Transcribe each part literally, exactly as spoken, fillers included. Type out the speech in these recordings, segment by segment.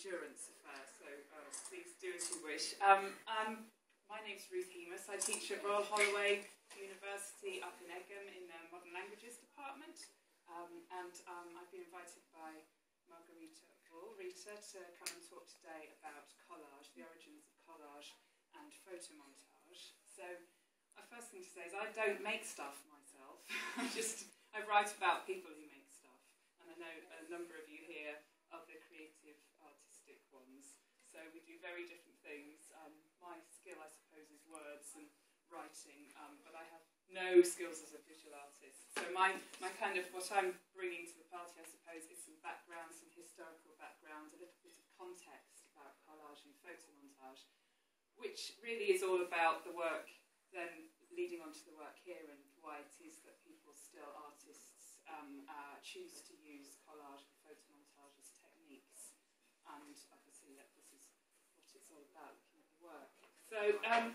endurance affair, so uh, please do as you wish. Um, um, my name's Ruth Hemus. I teach at Royal Holloway University up in Egham in the Modern Languages Department, um, and um, I've been invited by Margarita Bull, Rita, to come and talk today about collage, the origins of collage and photomontage. So, the first thing to say is I don't make stuff myself. I just I write about people who make stuff, and I know a number of you here are the creative, artistic ones. So we do very different things. Um, my skill, I suppose, is words and writing, um, but I have no skills as a visual artist. So my, my kind of, what I'm bringing to the party, I suppose, is some background, some historical background, a little bit of context about collage and photomontage, which really is all about the work, then leading on to the work here and why it is that people, still artists, um, uh, choose to use collage and photomontage as techniques. And obviously that this is what it's all about, looking at the work. So um,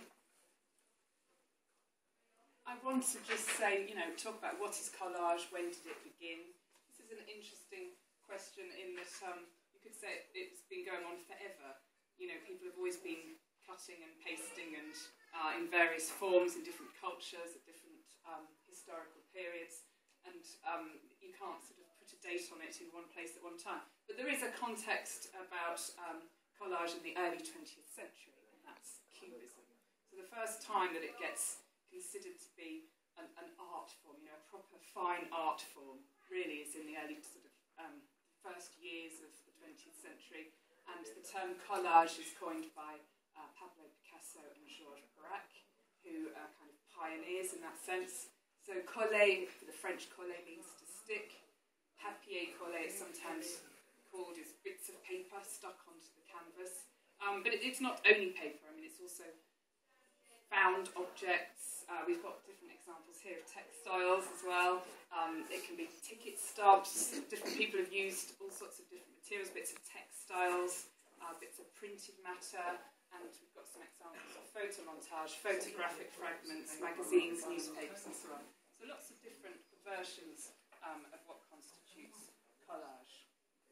I want to just say, you know, talk about what is collage, when did it begin? This is an interesting question in that um, you could say it's been going on forever. You know, people have always been cutting and pasting and uh, in various forms, in different cultures, at different um, historical periods, and um, you can't sort of put a date on it in one place at one time. But there is a context about um, collage in the early twentieth century, and that's Cubism. So the first time that it gets considered to be an, an art form, you know, a proper fine art form, really is in the early sort of um, first years of the twentieth century, and the term collage is coined by uh, Pablo Picasso and Georges Braque, who are kind of pioneers in that sense. So coller, the French coller means to stick. Papier coller is sometimes called as bits of paper stuck onto the canvas. Um, but it, it's not only paper, I mean, it's also found objects. Uh, we've got different examples here of textiles as well. Um, it can be ticket stubs. Different people have used all sorts of different materials, bits of textiles, uh, bits of printed matter, and we've got some examples of photomontage, photographic fragments, magazines, newspapers, and so on. So lots of different versions um, of what constitutes collage.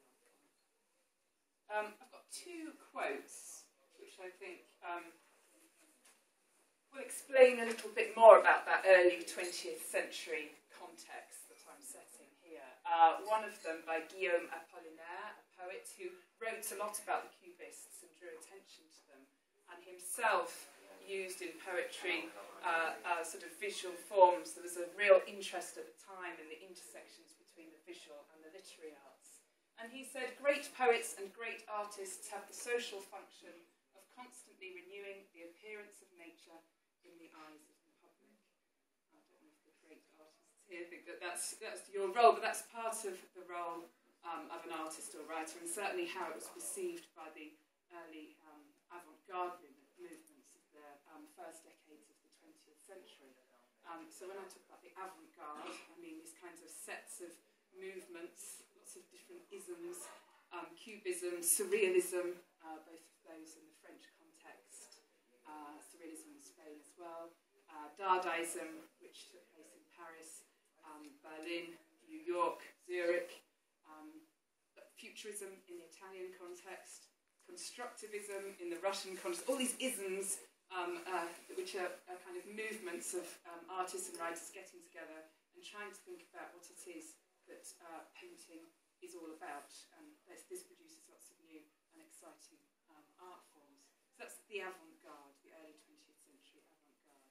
Um, I've got two quotes, which I think um, will explain a little bit more about that early twentieth century context that I'm setting here. Uh, one of them by Guillaume Apollinaire, a poet who wrote a lot about the Cubists and drew attention to them, and himself used in poetry uh, uh, sort of visual forms. There was a real interest at the time in the intersections between the visual and the literary arts. And he said, great poets and great artists have the social function of constantly renewing the appearance of nature in the eyes of the public. I don't know if the great artists here think that that's, that's your role, but that's part of the role um, of an artist or writer, and certainly how it was perceived by the early um, avant-garde movements of the um, first decades of the twentieth century. Um, so when I talk about the avant-garde, I mean these kinds of sets of movements, lots of different isms, um, Cubism, Surrealism, uh, both of those in the French context, uh, Surrealism in Spain as well, uh, Dadaism, which took place in Paris, um, Berlin, New York, Zurich, um, Futurism in the Italian context, Constructivism in the Russian context, all these isms um, uh, which are, are kind of movements of um, artists and writers getting together and trying to think about what it is that uh, painting is all about. And this, this produces lots of new and exciting um, art forms. So that's the avant-garde, the early twentieth century avant-garde.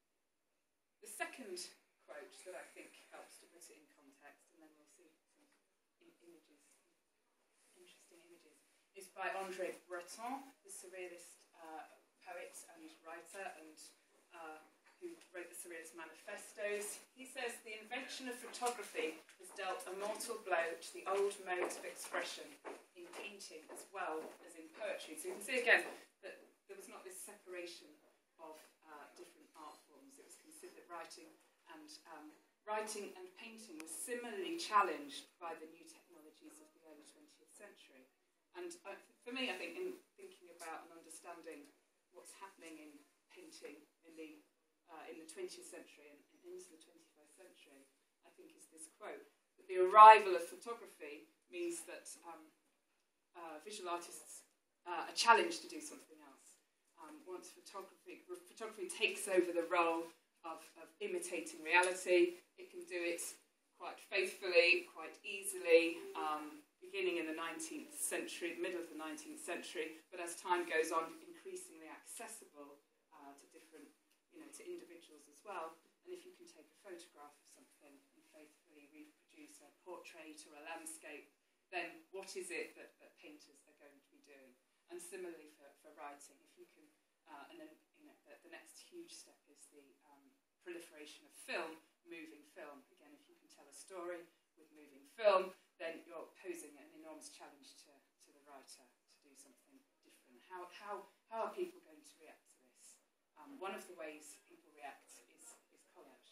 The second quote that I think helps to put it in context, and then we'll see some in images, interesting images, is by André Breton, the surrealist uh, poet and writer, and uh, who wrote the Surrealist Manifestos. He says, the invention of photography has dealt a mortal blow to the old modes of expression in painting as well as in poetry. So you can see again that there was not this separation of uh, different art forms. It was considered writing and um, writing and painting was similarly challenged by the new technologies of the early twentieth century. And uh, for me, I think, in thinking about and understanding what's happening in painting in the uh, in the twentieth century and, and into the twenty-first century, I think is this quote, that the arrival of photography means that um, uh, visual artists uh, a challenge to do something else. Um, once photography, photography takes over the role of, of imitating reality, it can do it quite faithfully, quite easily, um, beginning in the nineteenth century, the middle of the nineteenth century, but as time goes on, increasingly accessible uh, to different, you know, to individuals as well. And if you can take a photograph of something and faithfully reproduce a portrait or a landscape, then what is it that, that painters are going to be doing? And similarly for, for writing, if you can, uh, and then you know, the, the next huge step is the um, proliferation of film, moving film. Again, if you can tell a story with moving film, then you're posing an enormous challenge to, to the writer to do something different. How, how, how are people going to react to this? Um, one of the ways people react is, is collage.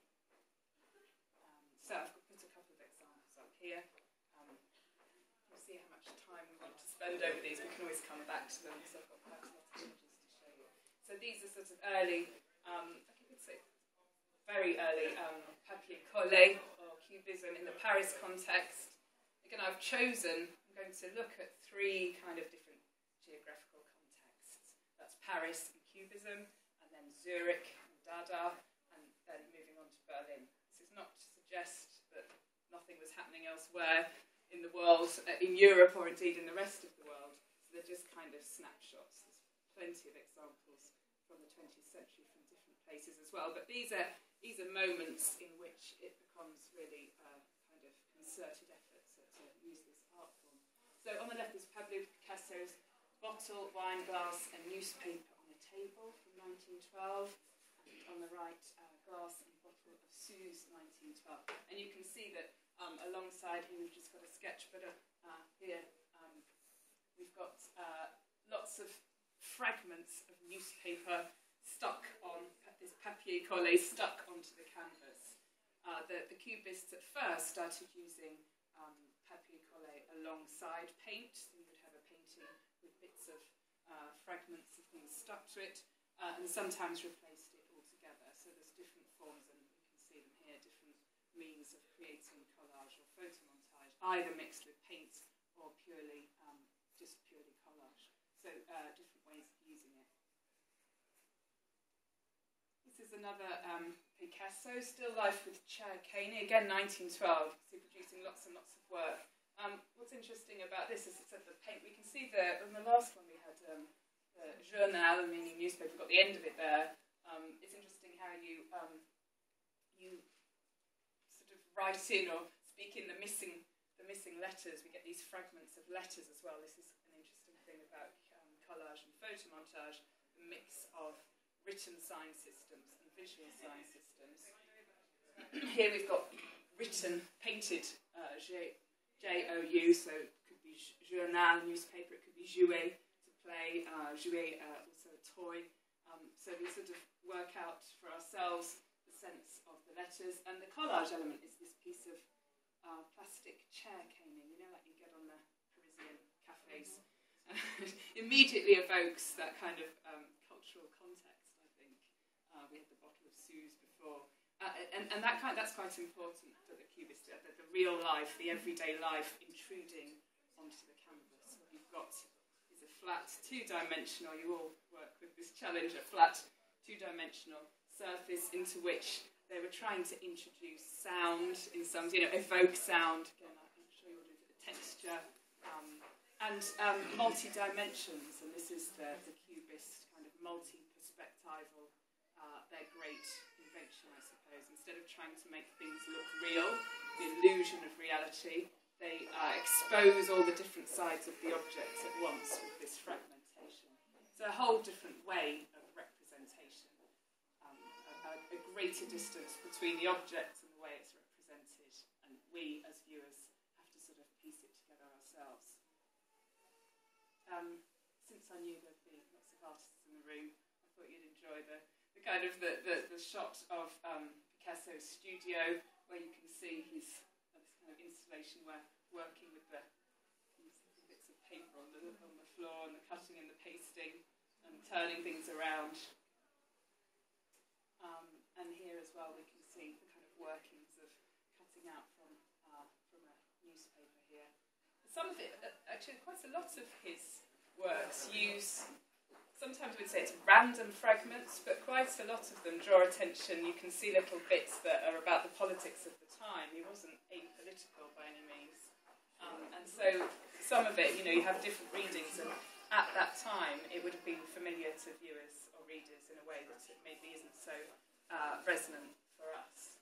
Um, so I've put a couple of examples up here. Um, we'll see how much time we want to spend over these. We can always come back to them because I've got quite a lot of images to show you. So these are sort of early, um, I could say very early um, papier-collé or cubism in the Paris context. Again, I've chosen, I'm going to look at three kind of different geographical contexts. That's Paris and Cubism, and then Zurich and Dada, and then moving on to Berlin. This is not to suggest that nothing was happening elsewhere in the world, uh, in Europe, or indeed in the rest of the world. So they're just kind of snapshots. There's plenty of examples from the twentieth century from different places as well. But these are, these are moments in which it becomes really uh, kind of concerted effort to use this art form. So on the left is Pablo Picasso's Bottle, Wine Glass and Newspaper on a Table from nineteen twelve, and on the right, uh, Glass and Bottle of Suze, nineteen twelve. And you can see that um, alongside here we've just got a sketch, but uh, here um, we've got uh, lots of fragments of newspaper stuck on, this papier-collé stuck onto the canvas. Uh, the, the cubists at first started using um, papier-collé alongside paint, so you would have a painting with bits of uh, fragments of things stuck to it, uh, and sometimes replaced it altogether. So there's different forms, and you can see them here, different means of creating collage or photomontage, either mixed with paint or purely, um, just purely collage. So uh, different ways of using it. This is another um, Picasso, Still Life with Chair Caning, again nineteen twelve, so producing lots and lots of work. Um, what's interesting about this is it's at the paint. We can see the, in the last one we had um, the journal, meaning newspaper, got the end of it there. Um, it's interesting how you um, you sort of write in or speak in the missing the missing letters. We get these fragments of letters as well. This is an interesting thing about um, collage and photomontage, the mix of written sign systems and visual sign systems. Here we've got written, painted uh, J O U, so it could be journal, newspaper, it could be jouet, to play, uh, jouet, uh, also a toy. Um, so we sort of work out for ourselves the sense of the letters, and the collage element is this piece of uh, plastic chair caning, you know, like you get on the Parisian cafes. Immediately evokes that kind of um, cultural context. Uh, we had the bottle of Suze before, uh, and, and that kind, that's quite important for the cubist, uh, the, the real life, the everyday life intruding onto the canvas. What you've got is a flat, two-dimensional, you all work with this challenge, a flat, two-dimensional surface into which they were trying to introduce sound in some, you know, evoke sound, again, I'm sure you'll do the texture, um, and um, multi-dimensions, and this is the, the cubist kind of multi-perspectival. Uh, their great invention, I suppose. Instead of trying to make things look real, the illusion of reality, they uh, expose all the different sides of the objects at once with this fragmentation. It's a whole different way of representation, um, a, a greater distance between the object and the way it's represented, and we, as viewers, have to sort of piece it together ourselves. Um, since I knew there'd be lots of artists in the room, I thought you'd enjoy the The kind of the, the, the shot of um, Picasso's studio, where you can see his uh, this kind of installation where working with the bits of paper on the on the floor and the cutting and the pasting and turning things around. Um, and here as well we can see the kind of workings of cutting out from uh, from a newspaper here. some of it, actually quite a lot of his works use, sometimes we'd say it's random fragments, but quite a lot of them draw attention. You can see little bits that are about the politics of the time. He wasn't apolitical by any means. Um, and so some of it, you know, you have different readings, and at that time it would have been familiar to viewers or readers in a way that it maybe isn't so uh, resonant for us.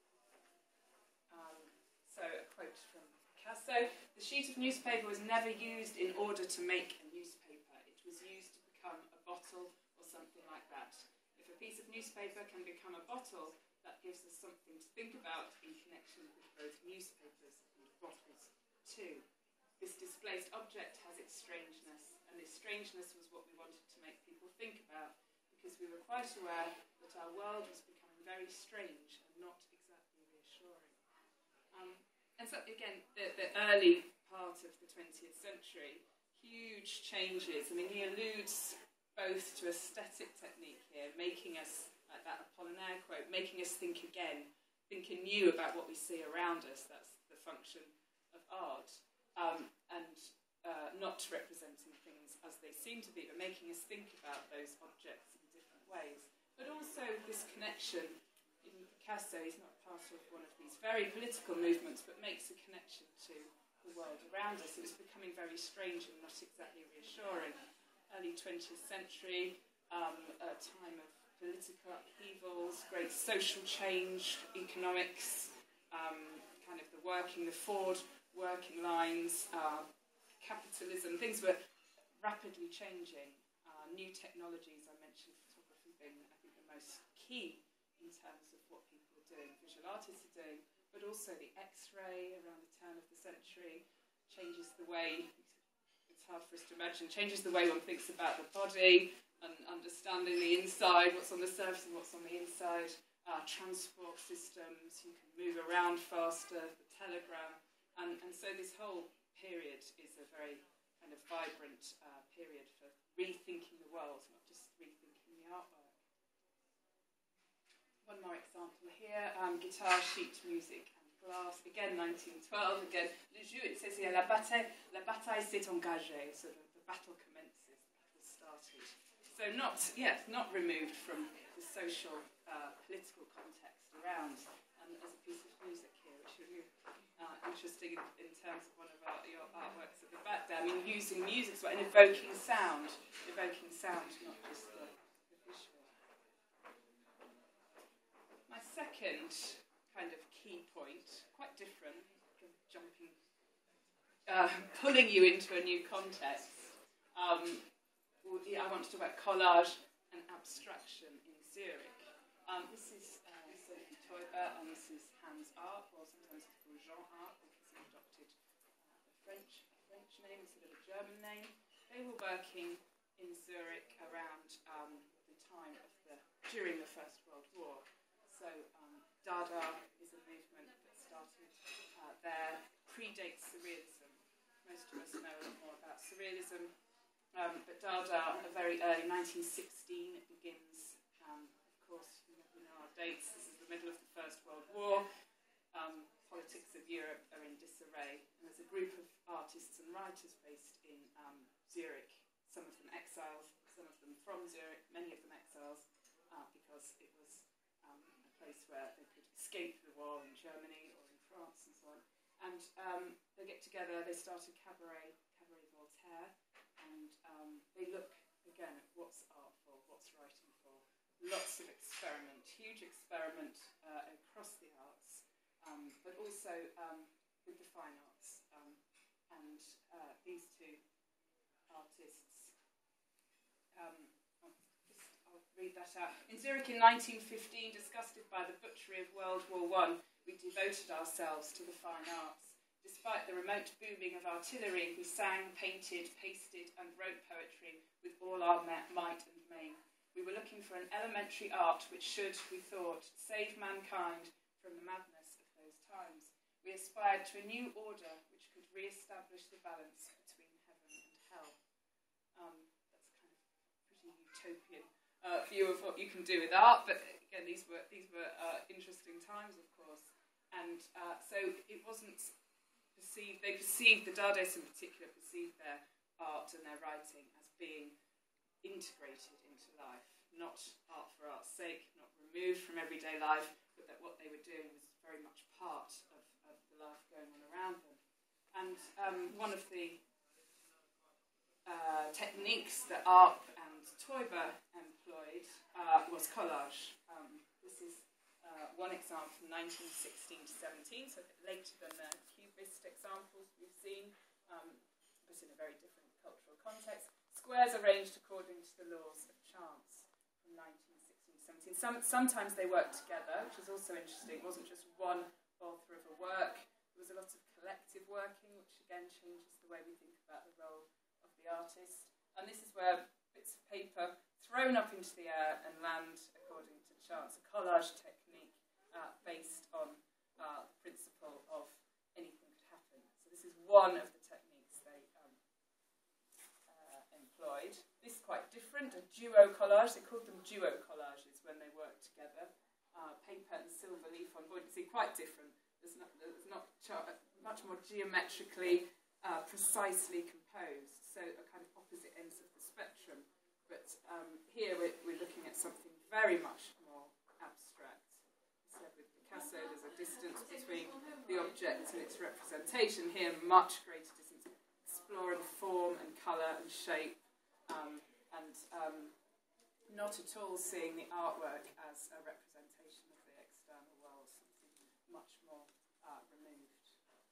Um, so a quote from Picasso: "The sheet of newspaper was never used in order to make a newspaper. It was used to become a bottle or something like that. If a piece of newspaper can become a bottle, that gives us something to think about in connection with both newspapers and bottles too. This displaced object has its strangeness, and this strangeness was what we wanted to make people think about, because we were quite aware that our world was becoming very strange and not exactly reassuring." Um, and so, again, the, the early part of the twentieth century, huge changes. I mean, he alludes both to aesthetic technique here, making us, like that Apollinaire quote, making us think again, think anew about what we see around us. That's the function of art. Um, and uh, not representing things as they seem to be, but making us think about those objects in different ways. But also this connection, in Picasso, he's not part of one of these very political movements, but makes a connection to the world around us. It was becoming very strange and not exactly reassuring. Early twentieth century, um, a time of political upheavals, great social change, economics, um, kind of the working, the Ford working lines, uh, capitalism, things were rapidly changing. Uh, new technologies, I mentioned photography being, I think, the most key in terms of what people are doing, visual artists are doing, but also the X-ray around the turn of the century changes the way, it's hard for us to imagine, changes the way one thinks about the body and understanding the inside, what's on the surface and what's on the inside. Uh, transport systems, you can move around faster, the telegram. And, and so this whole period is a very kind of vibrant uh, period for rethinking the world, not just rethinking the artwork. One more example here, um, guitar, sheet music and glass. Again, nineteen twelve, again, le jeu, it says here, la bataille, la bataille s'est engagée, so the, the battle commences, the battle started. So not, yes, not removed from the social, uh, political context around, and as a piece of music here, which are really uh, interesting in, in terms of one of our, your artworks at the back there. I mean, using music as well, and evoking sound, evoking sound, not just the, the visual. My second kind of key point, quite different, jumping, uh, pulling you into a new context. Um, I want to talk about collage and abstraction in Zurich. Um, this is uh, Sophie Teuber, and this is Hans art, or sometimes it's called Jean art, because he adopted uh, a French, a French name instead of a German name. They were working in Zurich around um, the time of the, during the First World War. So um, Dada is a movement that started uh, there, predates Surrealism. Most of us know a lot more about Surrealism, um, but Dada, a very early nineteen sixteen, it begins. Um, of course, you know, you know our dates. This is the middle of the First World War. Um, politics of Europe are in disarray, and there's a group of artists and writers based in um, Zurich. Some of them exiles, some of them from Zurich, many of them exiles, uh, because it was um, a place where they could escape the war in Germany or in France and so on. And um, they get together, they start a cabaret, Cabaret Voltaire, and um, they look, again, at what's art for, what's writing for. Lots of experiment, huge experiment uh, across the arts, um, but also um, with the fine arts. Um, and uh, these two artists, um, I'll, just, I'll read that out. In Zurich in nineteen fifteen, disgusted by the butchery of World War One, we devoted ourselves to the fine arts. Despite the remote booming of artillery, we sang, painted, pasted, and wrote poetry with all our might and main. We were looking for an elementary art which should, we thought, save mankind from the madness of those times. We aspired to a new order which could re-establish the balance between heaven and hell. Um, that's kind of a pretty utopian uh, view of what you can do with art, but again, these were these were uh, interesting times, of course. And uh, so it wasn't per perceived, they perceived, the Dadaists in particular, perceived their art and their writing as being integrated into life, not art for art's sake, not removed from everyday life, but that what they were doing was very much part of, of the life going on around them. And um, one of the uh, techniques that Arp and Teuber employed uh, was collage. Um, this is uh, one example from nineteen sixteen to seventeen, so a bit later than the Cubist examples we've seen, um, but in a very different cultural context. Squares arranged according to the laws of chance from nineteen sixteen to seventeen. Some, sometimes they worked together, which is also interesting. It wasn't just one author of a work. There was a lot of collective working, which again changes the way we think about the role of the artist. And this is where bits of paper thrown up into the air and land according to chance, a collage technique uh, based on uh, the principle of anything could happen. So this is one of the techniques they um, uh, employed. This is quite different, a duo collage. They called them duo collages when they worked together. Uh, paper and silver leaf on board. You see, quite different. There's not, there's not much more geometrically uh, precisely composed, so a kind of opposite ends of the spectrum. But um, here we're, we're looking at something very much more abstract. So with Picasso, there's a distance between the object and its representation. Here, much greater distance, exploring form and colour and shape, um, and um, not at all seeing the artwork as a representation of the external world, something much more uh, removed.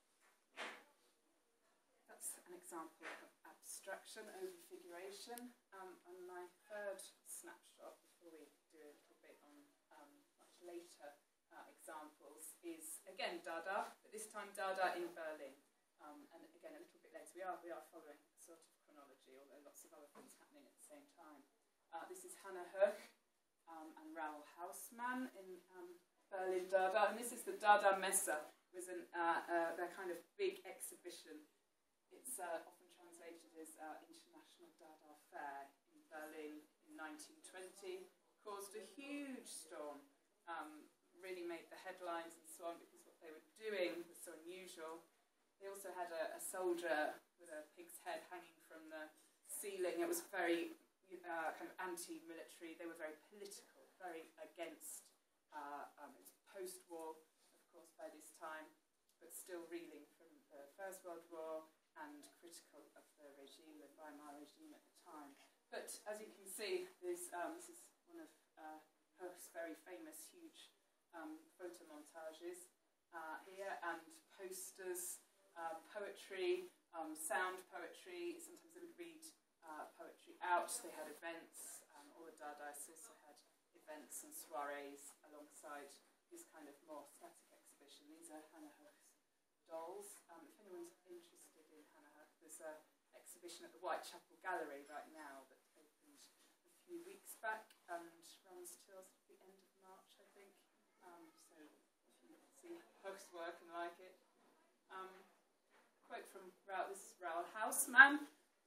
That's an example of abstraction over figuration. Um, and my third snapshot, before we do a little bit on um, much later uh, examples, is again Dada, but this time Dada in Berlin. Um, and again, a little bit later, we are, we are following a sort of chronology, although lots of other things happening at the same time. Uh, this is Hannah Höch um, and Raoul Hausmann in um, Berlin Dada, and this is the Dada Messe. It was an, uh, uh, their kind of big exhibition. It's uh, often translated as uh, International Dada Fair in Berlin in nineteen twenty. Caused a huge storm, um, really made the headlines and so on because what they were doing was so unusual. They also had a, a soldier with a pig's head hanging from the ceiling. It was very uh, kind of anti-military. They were very political, very against. Uh, um, it was post-war, of course, by this time, but still reeling from the First World War and critical of the regime, the Weimar regime at the time. But as you can see, this, um, this is one of uh, Höch's very famous, huge um, photomontages uh, here, and posters, uh, poetry, um, sound poetry. Sometimes they would read uh, poetry out. They had events. Um, all the Dadaists also had events and soirees alongside this kind of more static exhibition. These are Hannah Höch's dolls. Um, if anyone's interested in Hannah Höch, there's an exhibition at the Whitechapel Gallery right now that opened a few weeks back and runs till the end of March, I think. Um, so if you see Höch's work and like it. Um, quote from Raoul, this is Raoul Hausmann.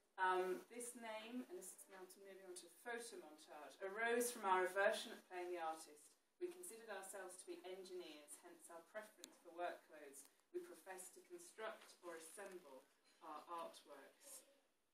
Um, this name, and this is now moving on to photomontage, arose from our aversion at playing the artist. We considered ourselves to be engineers, hence our preference for work clothes. We profess to construct or assemble our artworks.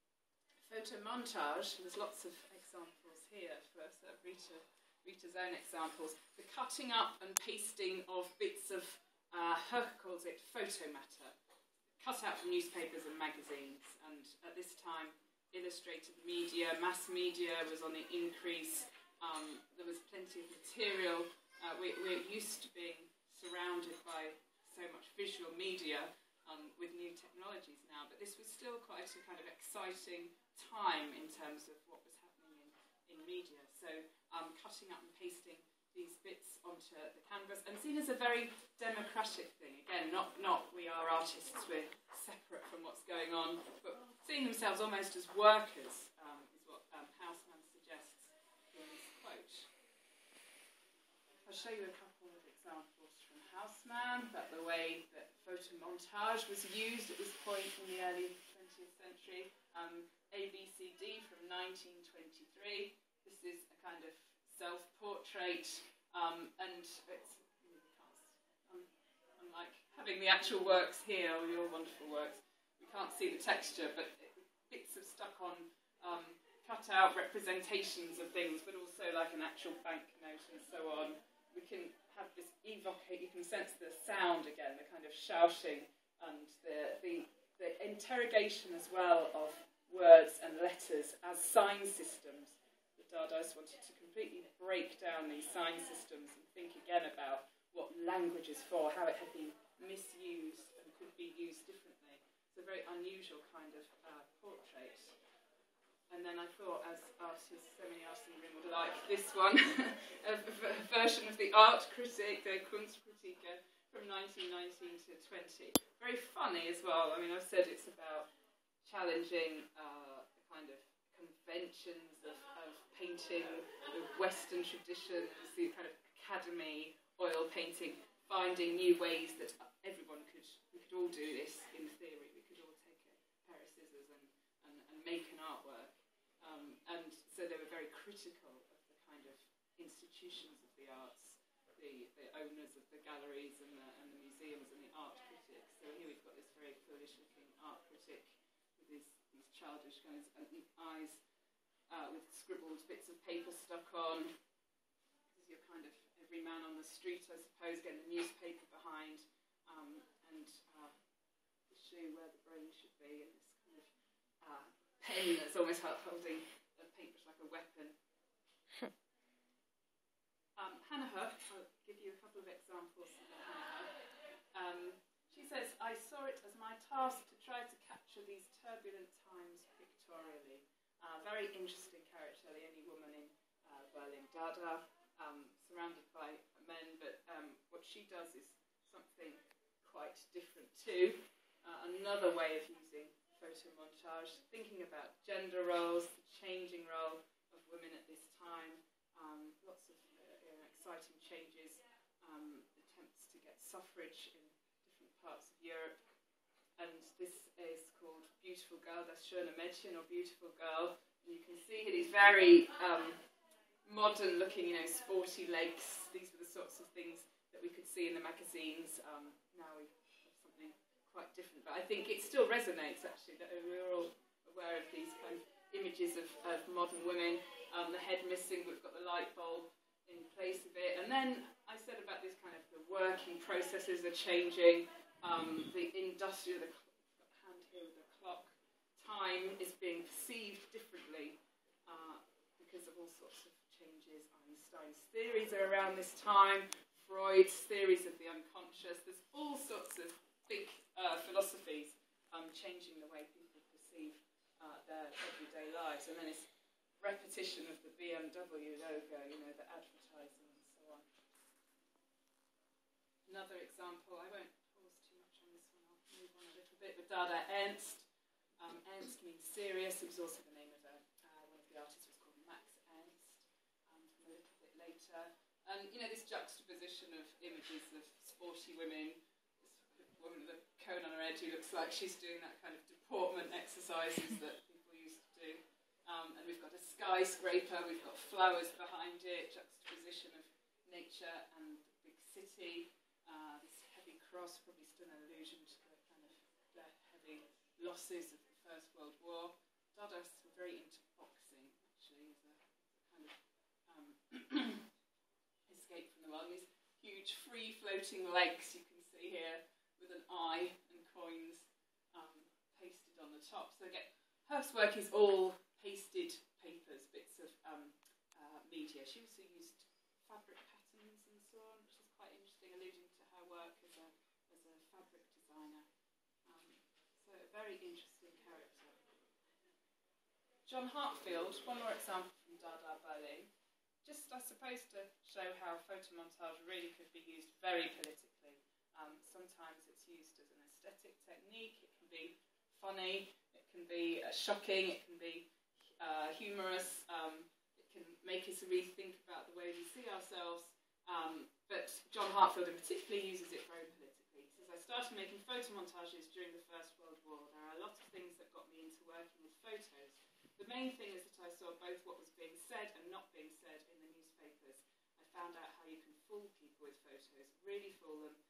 Photomontage, there's lots of examples here for uh, Rita, Rita's own examples. The cutting up and pasting of bits of, uh, Höch calls it photomatter, cut out from newspapers and magazines, and at this time illustrated media, mass media was on the increase. Um, there was plenty of material. Uh, we, we're used to being surrounded by so much visual media um, with new technologies now, but this was still quite a kind of exciting time in terms of what was happening in, in media. So um, cutting up and pasting these bits onto the canvas, and seen as a very democratic thing. Again, not, not we are artists, we're separate from what's going on, but seeing themselves almost as workers um, is what um, Hausmann suggests in this quote. I'll show you a couple of examples from Hausmann about the way that photomontage was used at this point in the early twentieth century. Um, A B C D from nineteen twenty-three. This is a kind of self-portrait, um, and it's, um, unlike having having the actual works here, or your wonderful works. We can't see the texture, but bits of stuck on um, cut-out representations of things, but also like an actual banknote and so on. We can have this evocate, you can sense the sound again, the kind of shouting and the, the, the interrogation as well of words and letters as sign systems. The Dadaists wanted to completely break down these sign systems and think again about what language is for, how it had been misused and could be used differently. It's a very unusual kind of uh, portrait. And then I thought, as artists, so many artists in the room would like this one, a, a version of the art critic, the Kunstkritik from nineteen nineteen to twenty. Very funny as well. I mean, I've said it's about challenging uh, the kind of conventions of, of painting, the Western traditions, the kind of academy, oil painting, finding new ways that everyone could, we could all do this in theory. We could all take a pair of scissors and, and, and make an artwork. Um, and so they were very critical of the kind of institutions of the arts, the, the owners of the galleries and the, and the museums and the art critics. So here we've got this very foolish-looking art critic with his, these childish kind of eyes uh, with scribbled bits of paper stuck on. This is your kind of every man on the street, I suppose, getting the newspaper behind, um, and uh, to show you where the brain should be, and this kind of uh, pen that's almost holding a paintbrush like a weapon. um, Hannah, I'll give you a couple of examples of Hannah. Um, she says, I saw it as my task to try to capture these turbulent times pictorially. Uh, very interesting character, the only woman in uh, Berlin Dada, um, surrounded by men, but um, what she does is something quite different too. Uh, another way of using photomontage, thinking about gender roles, the changing role of women at this time, um, lots of uh, you know, exciting changes, um, attempts to get suffrage in different parts of Europe, and this is called Beautiful Girl, that's Schöne Mädchen, or Beautiful Girl, and you can see here these very um, modern looking, you know, sporty legs. These were the sorts of things that we could see in the magazines. Um, now we have something quite different, but I think it still resonates actually, that we're all aware of these kind of images of, of modern women, um, the head missing, we've got the light bulb in place of it, and then I said about this kind of the working processes are changing, um, the industrial, the hand here with the clock, time is being perceived differently uh, because of all sorts of changes. Einstein's theories are around this time, Freud's theories of the unconscious, there's all sorts of big uh, philosophies um, changing the way people perceive uh, their everyday lives. And then it's repetition of the B M W logo, you know, the advertising and so on. Another example, I won't pause too much on this one, I'll move on a little bit, but Dada Ernst. Um, Ernst means serious. It was also the name of a, uh, one of the artists was called Max Ernst, um, from a little bit later. And, you know, this juxtaposition of images of sporty women, woman with a cone on her head who looks like she's doing that kind of deportment exercises that people used to do. Um, and we've got a skyscraper, we've got flowers behind it, juxtaposition of nature and the big city. Uh, this heavy cross, probably still an allusion to the kind of the heavy losses of the First World War. Dadaists were very into boxing, actually, as a, as a kind of um, escape from the world. These huge free-floating legs you can see here, with an eye and coins um, pasted on the top. So again, Herf's work is all pasted papers, bits of um, uh, media. She also used fabric patterns and so on, which is quite interesting, alluding to her work as a, as a fabric designer. Um, so a very interesting character. John Hartfield, one more example from Dada Berlin. Just, I suppose, to show how photomontage really could be used very politically. Um, sometimes it's used as an aesthetic technique, it can be funny, it can be uh, shocking, it can be uh, humorous, um, it can make us rethink about the way we see ourselves, um, but John Hartfield in particular uses it very politically. He says, I started making photomontages during the First World War. There are a lot of things that got me into working with photos. The main thing is that I saw both what was being said and not being said in the newspapers. I found out how you can fool people with photos, really fool them. You can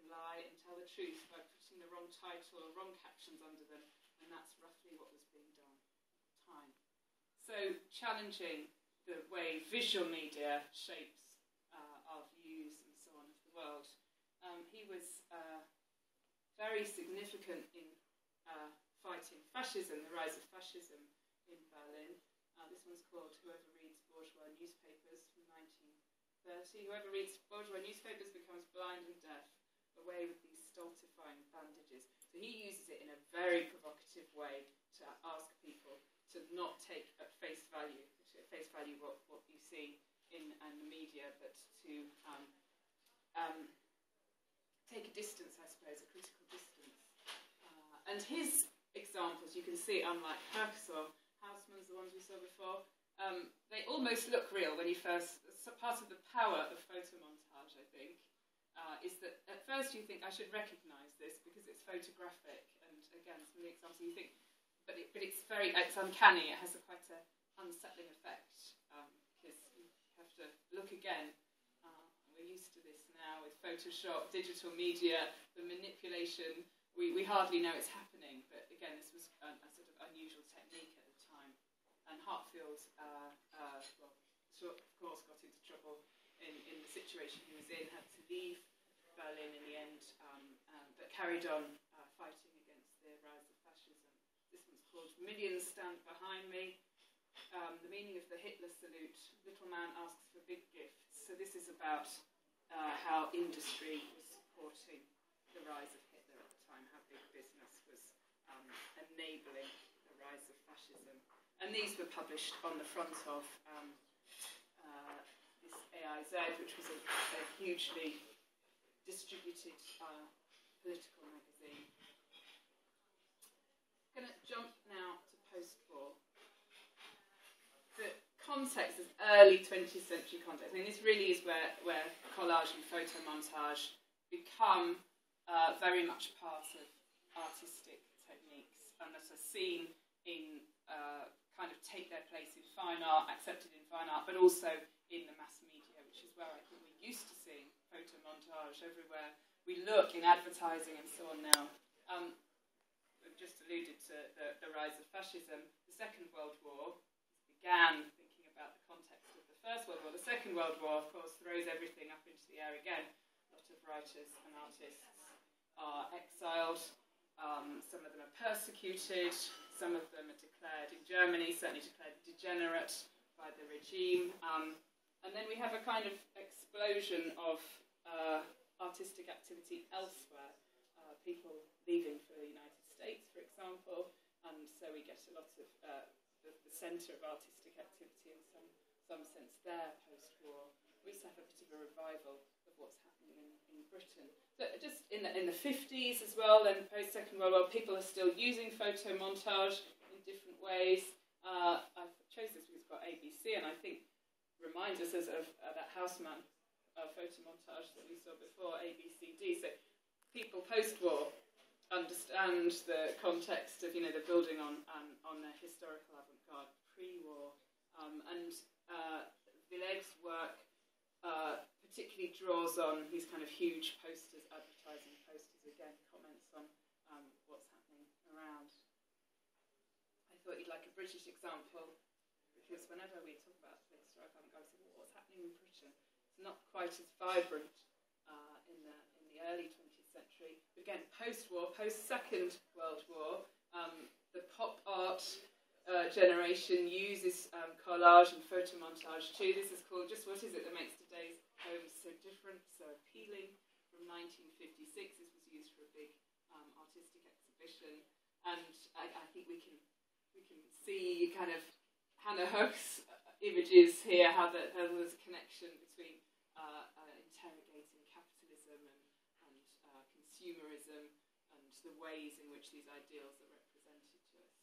lie and tell the truth by putting the wrong title or wrong captions under them, and that's roughly what was being done at the time. So challenging the way visual media shapes uh, our views and so on of the world. Um, he was uh, very significant in uh, fighting fascism, the rise of fascism in Berlin. Uh, this one's called Whoever Reads Bourgeois Newspapers from nineteen thirty. Whoever reads bourgeois newspapers becomes blind and deaf, away with these stultifying bandages. So he uses it in a very provocative way to ask people to not take at face value, at face value what, what you see in, in the media, but to um, um, take a distance, I suppose, a critical distance. Uh, and his examples, you can see, unlike Herx or Hausmann's, the ones we saw before, um, they almost look real when you first... So part of the power of photomontage, I think, uh, is that at first you think, I should recognise this because it's photographic, and again, some of the examples you think, but, it, but it's very, it's uncanny, it has a quite an unsettling effect, um, because you have to look again. Uh, we're used to this now with Photoshop, digital media, the manipulation, we, we hardly know it's happening, but again, this was a, a sort of unusual technique at the time. And Hartfield, uh, uh, well, of course, got into trouble in, in the situation he was in, had to leave Berlin in the end, um, um, but carried on uh, fighting against the rise of fascism. This one's called Millions Stand Behind Me. Um, the meaning of the Hitler salute, little man asks for big gifts. So this is about uh, how industry was supporting the rise of Hitler at the time, how big business was um, enabling the rise of fascism. And these were published on the front of um, uh, this A I Z, which was a, a hugely distributed uh, political magazine. I'm going to jump now to post-war. The context is early twentieth century context. I mean, this really is where, where collage and photomontage become uh, very much part of artistic techniques and that are seen in uh, kind of take their place in fine art, accepted in fine art, but also in the mass media, which is where I think we're used to seeing photomontage everywhere we look, in advertising and so on now. Um, we've just alluded to the, the rise of fascism. The Second World War began thinking about the context of the First World War. The Second World War, of course, throws everything up into the air again. A lot of writers and artists are exiled. Um, some of them are persecuted. Some of them are declared, in Germany, certainly declared degenerate by the regime. Um, and then we have a kind of explosion of uh, artistic activity elsewhere. Uh, people leaving for the United States, for example. And so we get a lot of uh, the, the centre of artistic activity in some, some sense there post-war. We also have a bit of a revival of what's happening in, in Britain. So just in the, in the fifties as well, then post-Second World War, people are still using photomontage in different ways. Uh, I chose this because it's got A B C, and I think reminds us of uh, that Haussmann uh, photomontage that we saw before, A B C D. So people post-war understand the context of, you know, the building on on, on a historical avant-garde pre-war, um, and uh, Villeg's work uh, particularly draws on these kind of huge posters, advertising posters, again, comments on um, what's happening around. I thought you'd like a British example, because whenever we talk about the historical avant-garde, we say, well, what's happening in Britain? It's not quite as vibrant uh, in the in the early twentieth century. But again, post-war, post-Second World War, um, the pop art uh, generation uses um, collage and photomontage too. This is called Just What Is It That Makes Today's Homes So Different, So Appealing, from nineteen fifty-six. This was used for a big um, artistic exhibition, and I, I think we can we can see kind of Hannah Höchst's images here, how, the, how there's a connection between uh, uh, interrogating capitalism and, and uh, consumerism and the ways in which these ideals are represented to us.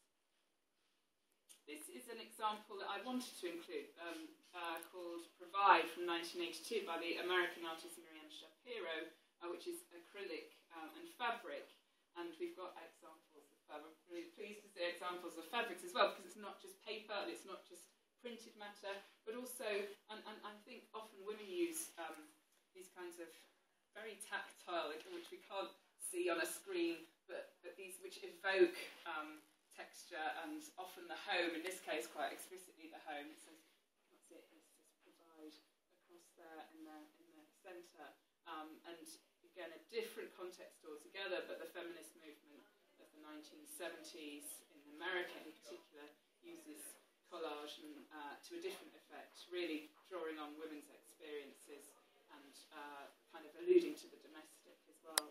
This is an example that I wanted to include, um, uh, called Provide from nineteen eighty-two by the American artist Miriam Shapiro, uh, which is acrylic um, and fabric. And we've got examples of fabric. I'm really pleased to see examples of fabrics as well, because it's not just paper, and it's not just printed matter, but also, and, and I think often women use um, these kinds of very tactile, which we can't see on a screen, but, but these which evoke um, texture, and often the home, in this case quite explicitly the home. It says, what's it, it says provide across there in the, in the centre. Um, and again, a different context altogether, but the feminist movement of the nineteen seventies in America in particular uses collage and, uh, to a different effect, really drawing on women's experiences and uh, kind of alluding to the domestic as well.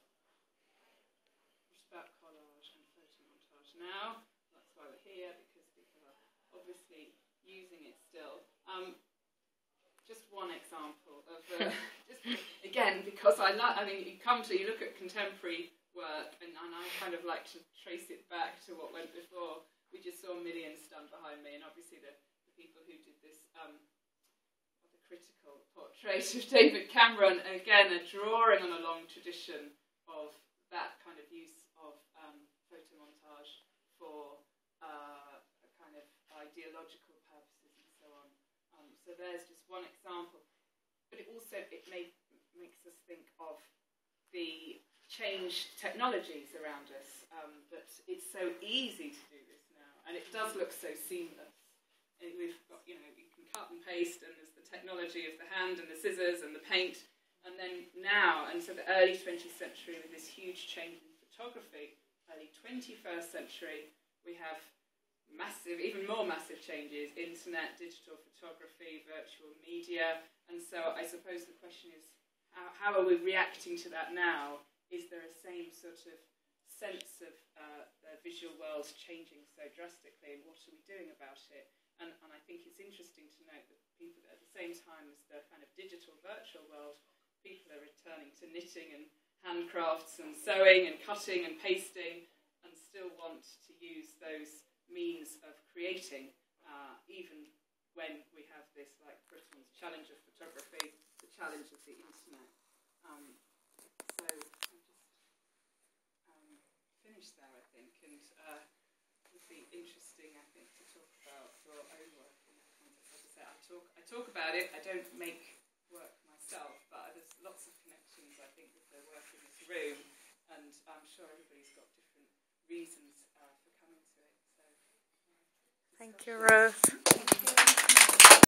What about collage and photomontage now? That's why we're here, because people are obviously using it still. Um, just one example of, uh, just again, because I like, I mean, you come to, you look at contemporary work, and, and I kind of like to trace it back to what went before. We just saw Millions done behind me, and obviously the, the people who did this, um, the critical portrait of David Cameron, again, are drawing on a long tradition of that kind of use of um, photomontage for uh, a kind of ideological purposes and so on. Um, so there's just one example, but it also it may, makes us think of the changed technologies around us, um, that it's so easy to do this now, and it does look so seamless. And we've got, you know, you can cut and paste, and there's the technology of the hand and the scissors and the paint, and then now, and so the early twentieth century with this huge change in photography, early twenty-first century, we have massive, even more massive changes, internet, digital photography, virtual media, and so I suppose the question is, how, how are we reacting to that now? Is there a same sort of sense of uh, the visual world changing so drastically, and what are we doing about it? And, and I think it's interesting to note that people, at the same time as the kind of digital virtual world, people are returning to knitting and handcrafts and sewing and cutting and pasting, and still want to use those means of creating, uh, even when we have this, like Britain's challenge of photography, the challenge of the internet. Um, so I'll just um, finish there, I think, and uh, it would be interesting, I think, to talk about your own work in that context. As I say, I talk, I talk about it, I don't make work myself, but there's lots of connections, I think, with the work in this room, and I'm sure everybody's got different reasons uh, for coming to it. So, uh, thank you, Ruth.